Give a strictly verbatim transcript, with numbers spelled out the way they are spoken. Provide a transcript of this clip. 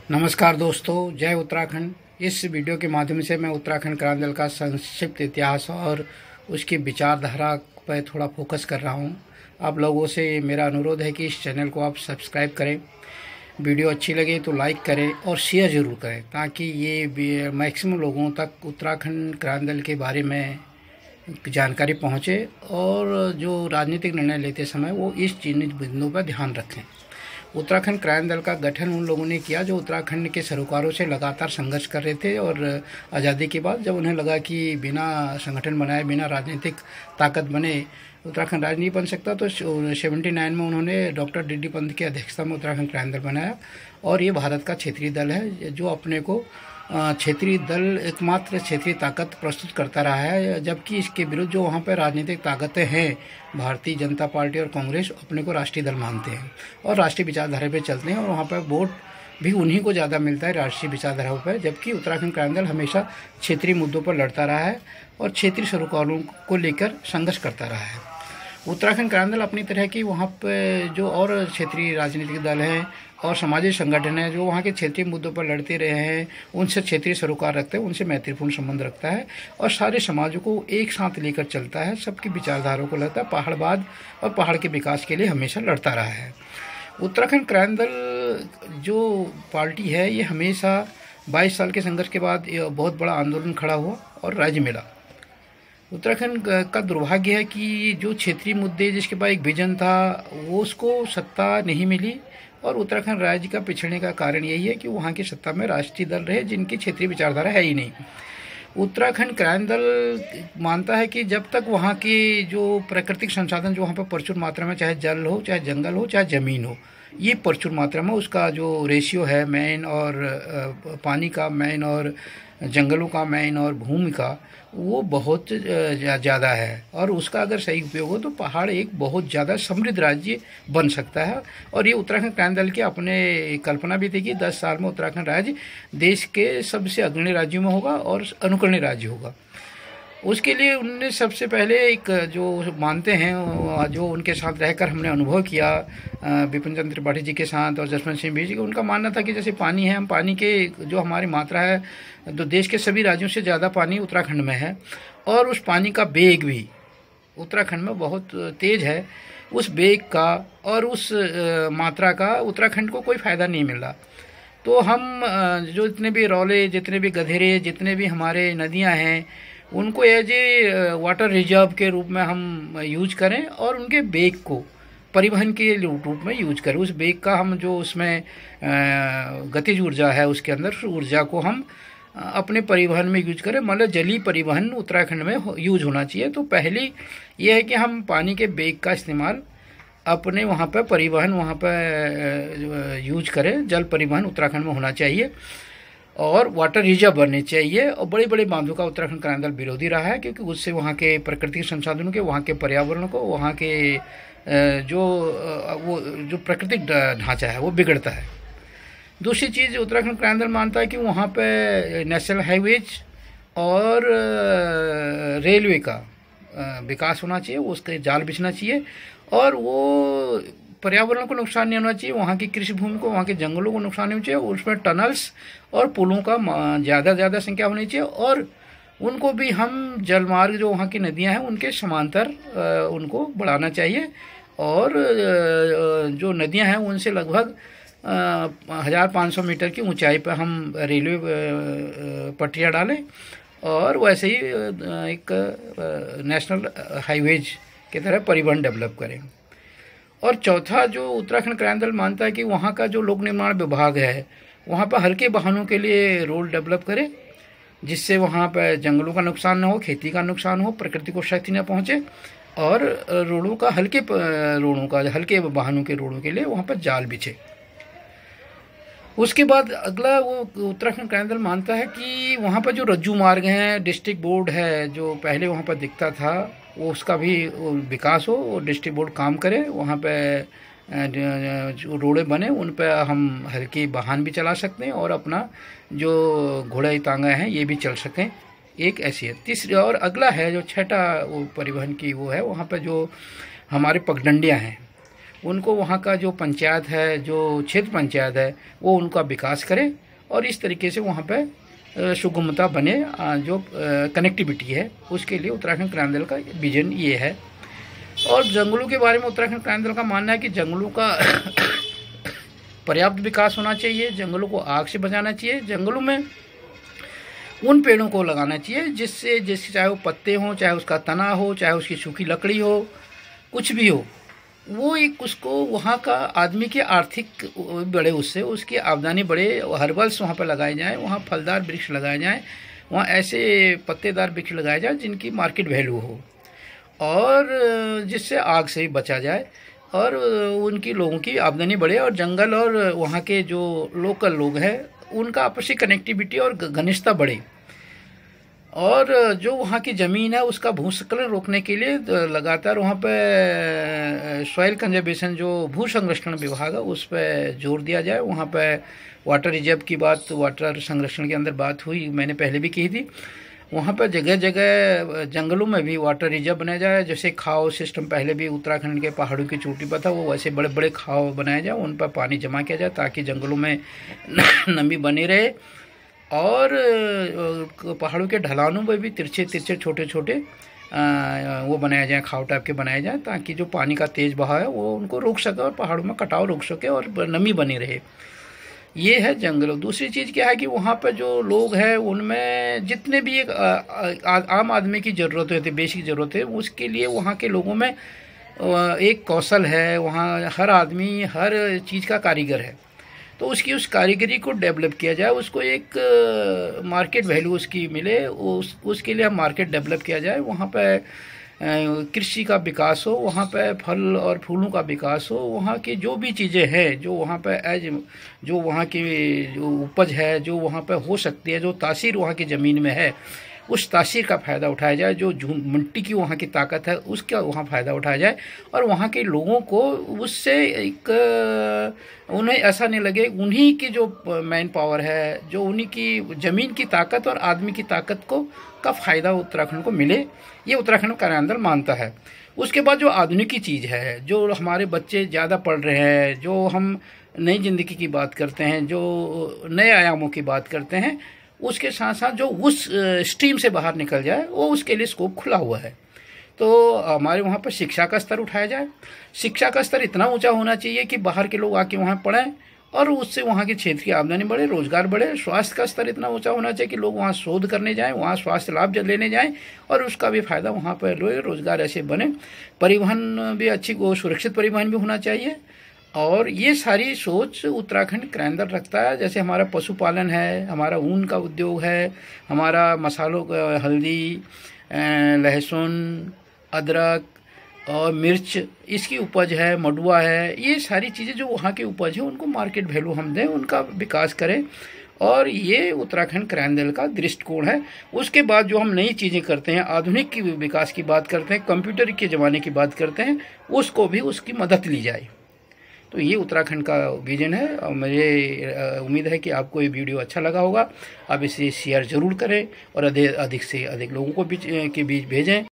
नमस्कार दोस्तों, जय उत्तराखंड। इस वीडियो के माध्यम से मैं उत्तराखंड क्रांति दल का संक्षिप्त इतिहास और उसकी विचारधारा पर थोड़ा फोकस कर रहा हूं। आप लोगों से मेरा अनुरोध है कि इस चैनल को आप सब्सक्राइब करें, वीडियो अच्छी लगे तो लाइक करें और शेयर ज़रूर करें, ताकि ये मैक्सिमम लोगों तक उत्तराखंड क्रांति दल के बारे में जानकारी पहुँचे और जो राजनीतिक निर्णय लेते समय वो इस चिन्हित बिंदुओं पर ध्यान रखें। उत्तराखंड क्रांति दल का गठन उन लोगों ने किया जो उत्तराखंड के सरोकारों से लगातार संघर्ष कर रहे थे, और आज़ादी के बाद जब उन्हें लगा कि बिना संगठन बनाए, बिना राजनीतिक ताकत बने उत्तराखंड राज्य नहीं बन सकता, तो सेवेंटी नाइन में उन्होंने डॉक्टर डी डी पंत की अध्यक्षता में उत्तराखंड क्रांति दल बनाया। और ये भारत का क्षेत्रीय दल है जो अपने को क्षेत्रीय दल एकमात्र क्षेत्रीय ताकत प्रस्तुत करता रहा है, जबकि इसके विरुद्ध जो वहाँ पर राजनीतिक ताकतें हैं, भारतीय जनता पार्टी और कांग्रेस, अपने को राष्ट्रीय दल मानते हैं और राष्ट्रीय विचारधारा पे चलते हैं, और वहाँ पर वोट भी उन्हीं को ज़्यादा मिलता है राष्ट्रीय विचारधारा पर। जबकि उत्तराखंड क्रांति दल हमेशा क्षेत्रीय मुद्दों पर लड़ता रहा है और क्षेत्रीय सरोकारों को लेकर संघर्ष करता रहा है। उत्तराखंड क्रांति दल अपनी तरह की वहाँ पे जो और क्षेत्रीय राजनीतिक दल हैं और सामाजिक संगठन है जो वहाँ के क्षेत्रीय मुद्दों पर लड़ते रहे हैं, उनसे क्षेत्रीय सरोकार रखते हैं, उनसे मैत्रीपूर्ण संबंध रखता है और सारे समाजों को एक साथ लेकर चलता है। सबकी विचारधाराओं को लगता है, पहाड़वाद और पहाड़ के विकास के लिए हमेशा लड़ता रहा है। उत्तराखंड क्रांति दल जो पार्टी है, ये हमेशा बाईस साल के संघर्ष के बाद बहुत बड़ा आंदोलन खड़ा हुआ और राज्य मिला। उत्तराखंड का दुर्भाग्य है कि जो क्षेत्रीय मुद्दे जिसके पास एक विजन था, वो उसको सत्ता नहीं मिली, और उत्तराखंड राज्य का पिछड़ने का कारण यही है कि वहाँ की सत्ता में राष्ट्रीय दल रहे जिनकी क्षेत्रीय विचारधारा है ही नहीं। उत्तराखंड क्रांति दल मानता है कि जब तक वहाँ की जो प्राकृतिक संसाधन जो वहाँ पर प्रचुर मात्रा में, चाहे जल हो, चाहे जंगल हो, चाहे ज़मीन हो, ये प्रचुर मात्रा में उसका जो रेशियो है मैन और पानी का मैन और जंगलों का मैन और भूमि का, वो बहुत ज़्यादा है, और उसका अगर सही उपयोग हो तो पहाड़ एक बहुत ज़्यादा समृद्ध राज्य बन सकता है। और ये उत्तराखंड क्रांति दल की अपने कल्पना भी थी कि दस साल में उत्तराखंड राज्य देश के सबसे अग्रणी राज्यों में होगा और अनुकरणीय राज्य होगा। उसके लिए उन्होंने सबसे पहले एक जो मानते हैं, जो उनके साथ रहकर हमने अनुभव किया विपिन चंद्र त्रिपाठी जी के साथ और जसवंत सिंह जी का, उनका मानना था कि जैसे पानी है, हम पानी के जो हमारी मात्रा है, तो देश के सभी राज्यों से ज़्यादा पानी उत्तराखंड में है, और उस पानी का वेग भी उत्तराखंड में बहुत तेज़ है। उस वेग का और उस मात्रा का उत्तराखंड को कोई फ़ायदा नहीं मिल रहा। तो हम जो जितने भी रौले, जितने भी गधेरे, जितने भी हमारे नदियाँ हैं, उनको एज ए वाटर रिजर्व के रूप में हम यूज करें और उनके बेग को परिवहन के रूप में यूज करें। उस बेग का हम जो उसमें गतिज ऊर्जा है, उसके अंदर उस ऊर्जा को हम अपने परिवहन में यूज करें, मतलब जलीय परिवहन उत्तराखंड में यूज होना चाहिए। तो पहली ये है कि हम पानी के बेग का इस्तेमाल अपने वहाँ पर परिवहन वहाँ पर यूज करें। जल परिवहन उत्तराखंड में होना चाहिए और वाटर रिजर्व बनने चाहिए। और बड़े बड़े बांधों का उत्तराखंड क्रांति दल विरोधी रहा है, क्योंकि उससे वहाँ के प्राकृतिक संसाधनों के, वहाँ के पर्यावरण को, वहाँ के जो वो जो प्राकृतिक ढांचा है वो बिगड़ता है। दूसरी चीज़, उत्तराखंड क्रांति दल मानता है कि वहाँ पे नेशनल हाईवेज और रेलवे का विकास होना चाहिए, उसके जाल बिछना चाहिए, और वो पर्यावरण को नुकसान नहीं होना चाहिए, वहाँ की कृषि भूमि को, वहाँ के जंगलों को नुकसान नहीं होना चाहिए, उसमें टनल्स और पुलों का ज़्यादा से ज़्यादा संख्या होनी चाहिए, और उनको भी हम जलमार्ग जो वहाँ की नदियाँ हैं उनके समांतर उनको बढ़ाना चाहिए। और जो नदियाँ हैं उनसे लगभग हज़ार पाँच सौ मीटर की ऊंचाई पर हम रेलवे पटरियाँ डालें, और वैसे ही एक नेशनल हाईवेज की तरह परिवहन डेवलप करें। और चौथा, जो उत्तराखंड क्रांति दल मानता है कि वहाँ का जो लोक निर्माण विभाग है, वहाँ पर हल्के वाहनों के लिए रोड डेवलप करे, जिससे वहाँ पर जंगलों का नुकसान न हो, खेती का नुकसान हो, प्रकृति को क्षति न पहुँचे, और रोडों का हल्के रोडों का हल्के वाहनों के रोडों के लिए वहाँ पर जाल बिछे। उसके बाद अगला, वो उत्तराखंड क्रांति दल मानता है कि वहाँ पर जो रज्जू मार्ग हैं, डिस्ट्रिक्ट बोर्ड है जो पहले वहाँ पर दिखता था, वो उसका भी विकास हो, वो डिस्ट्रिक्ट बोर्ड काम करे, वहाँ पे जो रोडें बने उन पे हम हल्के वाहन भी चला सकते हैं और अपना जो घोड़े तांगा हैं ये भी चल सकें, एक ऐसी है। तीसरी और अगला है जो छठा वो परिवहन की वो है, वहाँ पे जो हमारे पगडंडियाँ हैं उनको वहाँ का जो पंचायत है, जो क्षेत्र पंचायत है, वो उनका विकास करे और इस तरीके से वहाँ पे सुगमता बने, जो कनेक्टिविटी है उसके लिए उत्तराखंड क्रांति दल का विजन ये है। और जंगलों के बारे में उत्तराखंड क्रांति दल का मानना है कि जंगलों का पर्याप्त विकास होना चाहिए, जंगलों को आग से बचाना चाहिए, जंगलों में उन पेड़ों को लगाना चाहिए जिससे जिससे चाहे वो पत्ते हों, चाहे उसका तना हो, चाहे उसकी सूखी लकड़ी हो, कुछ भी हो, वो एक उसको वहाँ का आदमी के आर्थिक बढ़े, उससे उसकी आमदनी बढ़े। हर्बल्स वहाँ पर लगाए जाएँ, वहाँ फलदार वृक्ष लगाए जाएँ, वहाँ ऐसे पत्तेदार वृक्ष लगाए जाएँ जिनकी मार्केट वैल्यू हो और जिससे आग से बचा जाए और उनकी लोगों की आमदनी बढ़े और जंगल और वहाँ के जो लोकल लोग हैं उनका आपसी कनेक्टिविटी और घनिष्ठता बढ़े। और जो वहाँ की ज़मीन है उसका भूस्खलन रोकने के लिए लगातार वहाँ पे सॉइल कंजर्वेशन, जो भू संरक्षण विभाग है, उस पर जोर दिया जाए। वहाँ पे वाटर रिजर्व की बात, वाटर संरक्षण के अंदर बात हुई, मैंने पहले भी की थी। वहाँ पर जगह जगह जंगलों में भी वाटर रिजर्व बनाया जाए। जैसे खाव सिस्टम पहले भी उत्तराखंड के पहाड़ों की चोटी पर था, वो वैसे बड़े बड़े खाव बनाए जाए, उन पर पानी जमा किया जाए ताकि जंगलों में नमी बनी रहे। और पहाड़ों के ढलानों में भी तिरछे तिरछे छोटे छोटे वो बनाया जाए, खाव टाइप के बनाए जाए ताकि जो पानी का तेज़ बहाव है वो उनको रोक सके और पहाड़ों में कटाव रोक सके और नमी बनी रहे। ये है जंगल। दूसरी चीज़ क्या है कि वहाँ पर जो लोग हैं उनमें जितने भी एक आ, आ, आम आदमी की ज़रूरत होती है, बेसिक ज़रूरत है, उसके लिए वहाँ के लोगों में एक कौशल है। वहाँ हर आदमी हर चीज़ का कारीगर है, तो उसकी उस कारीगरी को डेवलप किया जाए, उसको एक मार्केट वैल्यू उसकी मिले, उस उसके लिए हम मार्केट डेवलप किया जाए। वहाँ पर कृषि का विकास हो, वहाँ पे फल और फूलों का विकास हो, वहाँ की जो भी चीज़ें हैं जो वहाँ पे एज जो वहाँ की जो उपज है जो वहाँ पे हो सकती है, जो तासीर वहाँ की ज़मीन में है, उस तासीर का फ़ायदा उठाया जाए। जो मिट्टी की वहाँ की ताकत है उसका वहाँ फ़ायदा उठाया जाए और वहाँ के लोगों को उससे एक उन्हें ऐसा नहीं लगे उन्हीं की जो मैन पावर है, जो उन्हीं की ज़मीन की ताकत और आदमी की ताकत को का फ़ायदा उत्तराखंड को मिले। ये उत्तराखंड क्रांति दल मानता है। उसके बाद जो आधुनिक की चीज़ है, जो हमारे बच्चे ज़्यादा पढ़ रहे हैं, जो हम नई ज़िंदगी की बात करते हैं, जो नए आयामों की बात करते हैं, उसके साथ साथ जो उस स्ट्रीम से बाहर निकल जाए वो उसके लिए स्कोप खुला हुआ है। तो हमारे वहाँ पर शिक्षा का स्तर उठाया जाए। शिक्षा का स्तर इतना ऊंचा होना चाहिए कि बाहर के लोग आके वहाँ पढ़ें और उससे वहाँ के क्षेत्र की आमदनी बढ़े, रोजगार बढ़े। स्वास्थ्य का स्तर इतना ऊंचा होना चाहिए कि लोग वहाँ शोध करने जाएं, वहाँ स्वास्थ्य लाभ लेने जाएं और उसका भी फायदा वहाँ पर रोजगार ऐसे बने। परिवहन भी अच्छी, सुरक्षित परिवहन भी होना चाहिए। और ये सारी सोच उत्तराखंड क्रांति दल रखता है। जैसे हमारा पशुपालन है, हमारा ऊन का उद्योग है, हमारा मसालों का हल्दी, लहसुन, अदरक और मिर्च इसकी उपज है, मडुआ है, ये सारी चीज़ें जो वहाँ की उपज है उनको मार्केट वैल्यू हम दें, उनका विकास करें। और ये उत्तराखंड क्रांति दल का दृष्टिकोण है। उसके बाद जो हम नई चीज़ें करते हैं, आधुनिक की विकास की बात करते हैं, कंप्यूटर के ज़माने की बात करते हैं, उसको भी उसकी मदद ली जाए। तो ये उत्तराखंड का विजन है और मुझे उम्मीद है कि आपको ये वीडियो अच्छा लगा होगा। आप इसे शेयर ज़रूर करें और अधिक अधिक से अधिक लोगों को बीच के बीच भेजें।